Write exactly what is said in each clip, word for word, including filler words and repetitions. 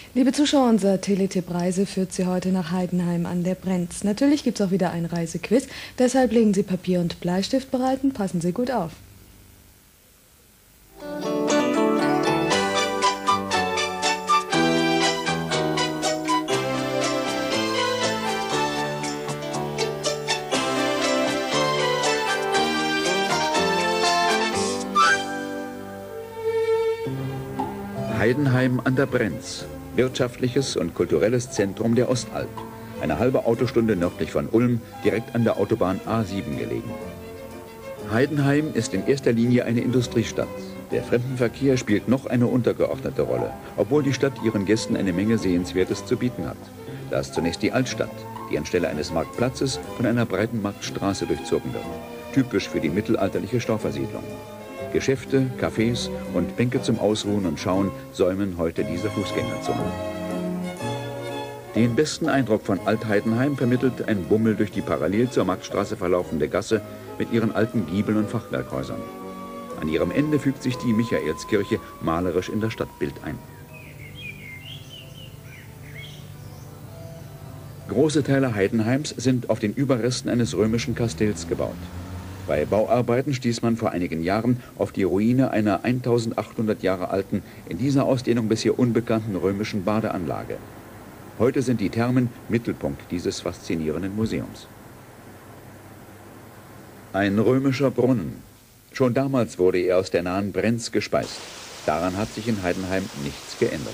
Liebe Zuschauer, unser Teletipp-Reise führt Sie heute nach Heidenheim an der Brenz. Natürlich gibt es auch wieder ein Reisequiz, deshalb legen Sie Papier und Bleistift bereit und passen Sie gut auf. Heidenheim an der Brenz, wirtschaftliches und kulturelles Zentrum der Ostalb. Eine halbe Autostunde nördlich von Ulm, direkt an der Autobahn A sieben gelegen. Heidenheim ist in erster Linie eine Industriestadt. Der Fremdenverkehr spielt noch eine untergeordnete Rolle, obwohl die Stadt ihren Gästen eine Menge Sehenswertes zu bieten hat. Da ist zunächst die Altstadt, die anstelle eines Marktplatzes von einer breiten Marktstraße durchzogen wird. Typisch für die mittelalterliche Staufersiedlung. Geschäfte, Cafés und Bänke zum Ausruhen und Schauen säumen heute diese Fußgängerzone. Den besten Eindruck von Alt-Heidenheim vermittelt ein Bummel durch die parallel zur Marktstraße verlaufende Gasse mit ihren alten Giebeln und Fachwerkhäusern. An ihrem Ende fügt sich die Michaelskirche malerisch in das Stadtbild ein. Große Teile Heidenheims sind auf den Überresten eines römischen Kastells gebaut. Bei Bauarbeiten stieß man vor einigen Jahren auf die Ruine einer eintausendachthundert Jahre alten, in dieser Ausdehnung bisher unbekannten römischen Badeanlage. Heute sind die Thermen Mittelpunkt dieses faszinierenden Museums. Ein römischer Brunnen. Schon damals wurde er aus der nahen Brenz gespeist. Daran hat sich in Heidenheim nichts geändert.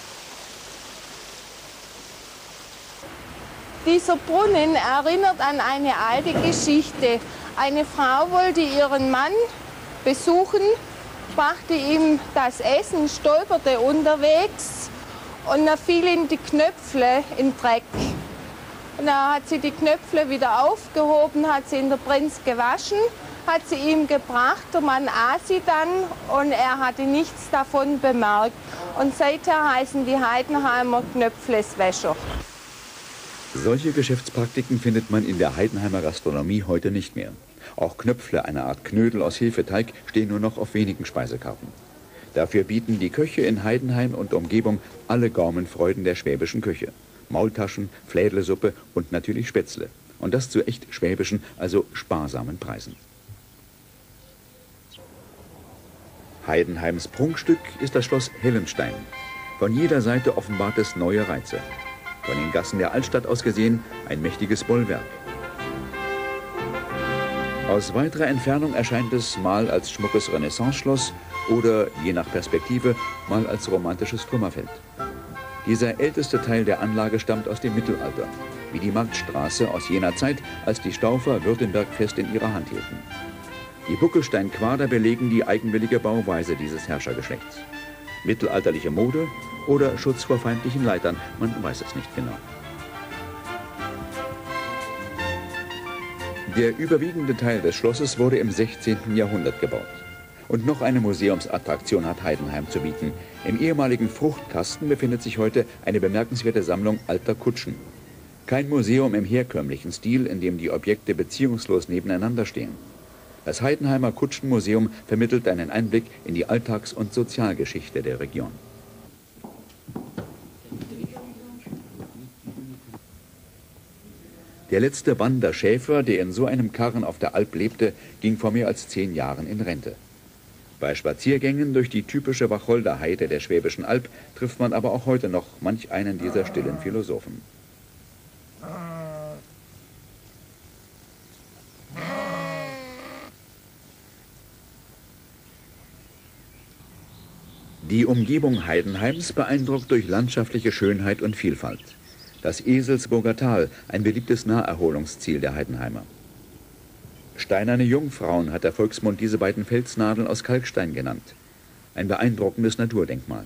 Dieser Brunnen erinnert an eine alte Geschichte. Eine Frau wollte ihren Mann besuchen, brachte ihm das Essen, stolperte unterwegs und er fiel in die Knöpfle in den Dreck. Und da hat sie die Knöpfle wieder aufgehoben, hat sie in der Brenz gewaschen, hat sie ihm gebracht, der Mann aß sie dann und er hatte nichts davon bemerkt. Und seither heißen die Heidenheimer Knöpfleswäscher. Solche Geschäftspraktiken findet man in der Heidenheimer Gastronomie heute nicht mehr. Auch Knöpfle, eine Art Knödel aus Hefeteig, stehen nur noch auf wenigen Speisekarten. Dafür bieten die Köche in Heidenheim und Umgebung alle Gaumenfreuden der schwäbischen Küche. Maultaschen, Flädlesuppe und natürlich Spätzle. Und das zu echt schwäbischen, also sparsamen Preisen. Heidenheims Prunkstück ist das Schloss Hellenstein. Von jeder Seite offenbart es neue Reize. Von den Gassen der Altstadt aus gesehen ein mächtiges Bollwerk. Aus weiterer Entfernung erscheint es mal als schmuckes Renaissance-Schloss oder, je nach Perspektive, mal als romantisches Trümmerfeld. Dieser älteste Teil der Anlage stammt aus dem Mittelalter, wie die Marktstraße aus jener Zeit, als die Staufer Württemberg fest in ihrer Hand hielten. Die Buckelsteinquader belegen die eigenwillige Bauweise dieses Herrschergeschlechts. Mittelalterliche Mode oder Schutz vor feindlichen Leitern, man weiß es nicht genau. Der überwiegende Teil des Schlosses wurde im sechzehnten Jahrhundert gebaut. Und noch eine Museumsattraktion hat Heidenheim zu bieten. Im ehemaligen Fruchtkasten befindet sich heute eine bemerkenswerte Sammlung alter Kutschen. Kein Museum im herkömmlichen Stil, in dem die Objekte beziehungslos nebeneinander stehen. Das Heidenheimer Kutschenmuseum vermittelt einen Einblick in die Alltags- und Sozialgeschichte der Region. Der letzte Wanderschäfer, der in so einem Karren auf der Alp lebte, ging vor mehr als zehn Jahren in Rente. Bei Spaziergängen durch die typische Wacholderheide der Schwäbischen Alb trifft man aber auch heute noch manch einen dieser stillen Philosophen. Die Umgebung Heidenheims beeindruckt durch landschaftliche Schönheit und Vielfalt. Das Eselsburger Tal, ein beliebtes Naherholungsziel der Heidenheimer. Steinerne Jungfrauen hat der Volksmund diese beiden Felsnadeln aus Kalkstein genannt. Ein beeindruckendes Naturdenkmal.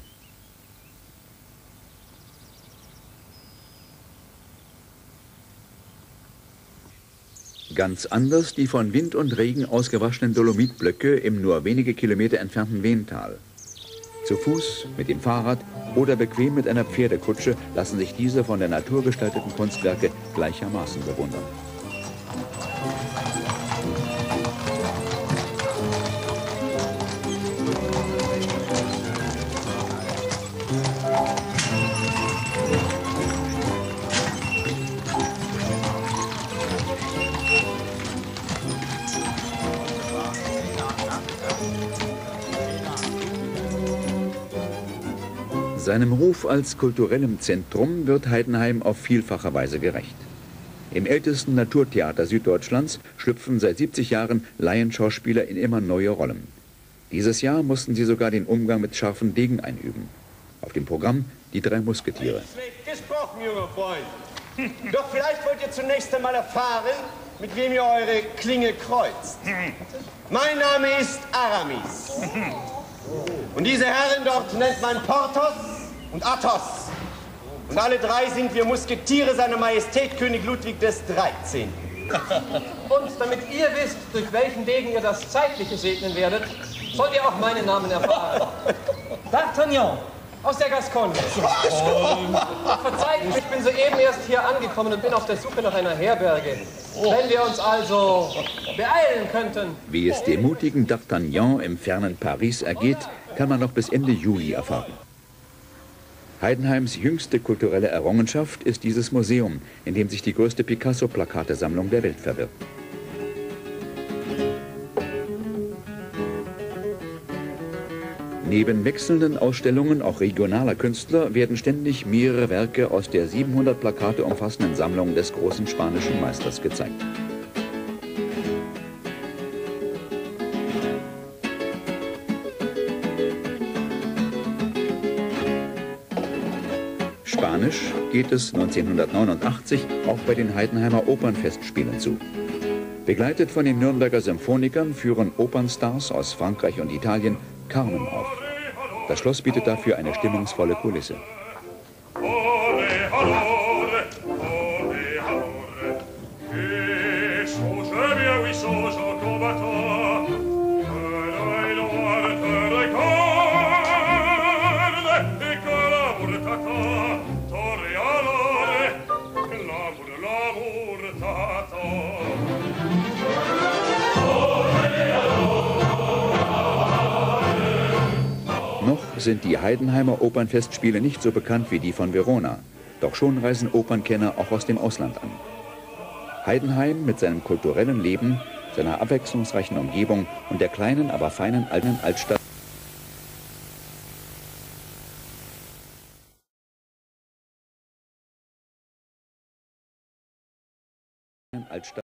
Ganz anders die von Wind und Regen ausgewaschenen Dolomitblöcke im nur wenige Kilometer entfernten Weental. Zu Fuß, mit dem Fahrrad oder bequem mit einer Pferdekutsche lassen sich diese von der Natur gestalteten Kunstwerke gleichermaßen bewundern. Seinem Ruf als kulturellem Zentrum wird Heidenheim auf vielfache Weise gerecht. Im ältesten Naturtheater Süddeutschlands schlüpfen seit siebzig Jahren Laienschauspieler in immer neue Rollen. Dieses Jahr mussten sie sogar den Umgang mit scharfen Degen einüben. Auf dem Programm die drei Musketiere. Schlecht gesprochen, junger Freund. Doch vielleicht wollt ihr zunächst einmal erfahren, mit wem ihr eure Klinge kreuzt. Mein Name ist Aramis. Und diese Herren dort nennt man Porthos und Athos. Und alle drei sind wir Musketiere seiner Majestät König Ludwig des Dreizehnten. Und damit ihr wisst, durch welchen Degen ihr das Zeitliche segnen werdet, sollt ihr auch meinen Namen erfahren. D'Artagnan aus der Gascogne. Verzeiht, ich bin soeben erst hier angekommen und bin auf der Suche nach einer Herberge. Wenn wir uns also beeilen könnten. Wie es dem mutigen D'Artagnan im fernen Paris ergeht, kann man noch bis Ende Juli erfahren. Heidenheims jüngste kulturelle Errungenschaft ist dieses Museum, in dem sich die größte Picasso-Plakatesammlung der Welt verbirgt. Neben wechselnden Ausstellungen auch regionaler Künstler werden ständig mehrere Werke aus der siebenhundert Plakate umfassenden Sammlung des großen spanischen Meisters gezeigt. Spanisch geht es neunzehnhundertneunundachtzig auch bei den Heidenheimer Opernfestspielen zu. Begleitet von den Nürnberger Symphonikern führen Opernstars aus Frankreich und Italien Carmen auf. Das Schloss bietet dafür eine stimmungsvolle Kulisse. Noch sind die Heidenheimer Opernfestspiele nicht so bekannt wie die von Verona. Doch schon reisen Opernkenner auch aus dem Ausland an. Heidenheim mit seinem kulturellen Leben, seiner abwechslungsreichen Umgebung und der kleinen, aber feinen alten Altstadt Altstadt